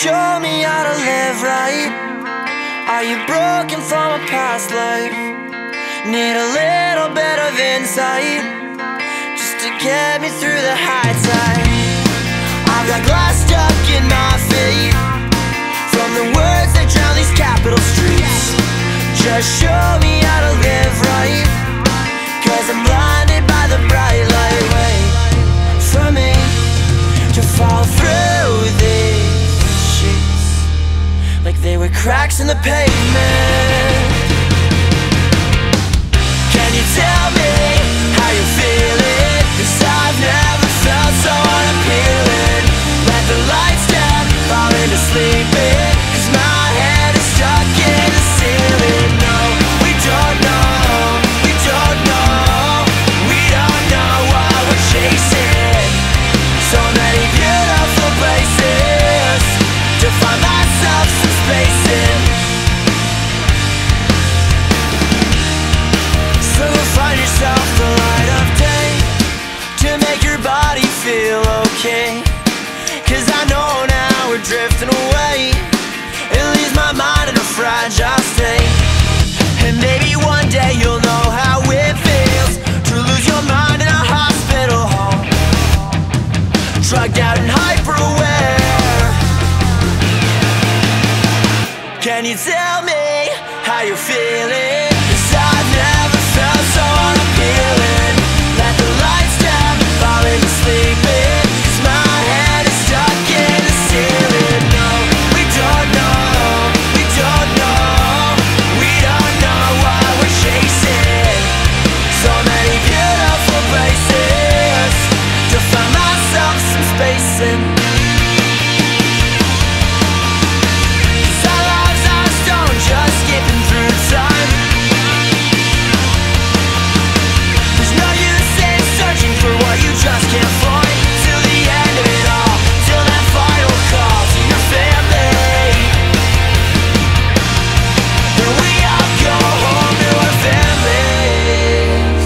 show me how to live right. Are you broken from a past life? Need a little bit of insight just to get me through the high tide. I've got glass stuck in my feet from the words that drown these capital streets. Just show me how to live right, 'cause I'm blinded by the bright light. Wait for me to fall through these sheets like they were cracks in the pavement. Can you tell me how you feel it? 'Cause I've never felt so unappealing. Let the lights down, fall into sleeping, 'cause my head is stuck in the ceiling. No, we don't know, we don't know, we don't know what we're chasing. So many beautiful places to find myself some space in. So find yourself the light of day to make your body feel okay, 'cause I know now we're drifting away. It leaves my mind in a fragile state. And maybe one day you'll know how it feels to lose your mind in a hospital hall, drugged out and hyper aware. Can you tell me how you're feeling? 'Cause I've never felt so unappealing. Let the lights down, fall into sleeping, 'cause my head is stuck in the ceiling. No, we don't know, we don't know, we don't know what we're chasing. So many beautiful places to find myself some space in. 'Cause our lives are a stone just skipping through time. There's no use in searching for what you just can't find, till the end of it all, till that final call to your family. And we all go home to our families.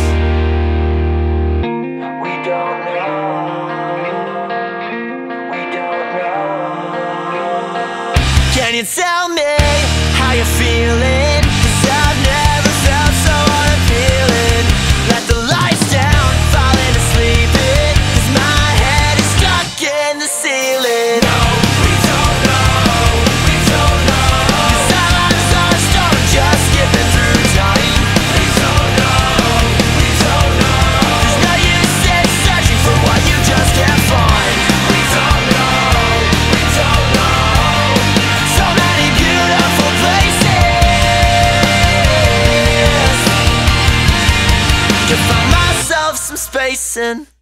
We don't know, we don't know. Can you tell me how you're feeling? 'Cause I've never felt so unappealing. Let the lights down, fall into sleeping, 'cause my head is stuck in the ceiling. No, we don't know, we don't know, 'cause our lives are a stone just skipping through time. We don't know, we don't know, there's no use in searching for what you just can't find. We don't know, we don't know, so many beautiful places to find myself some space in.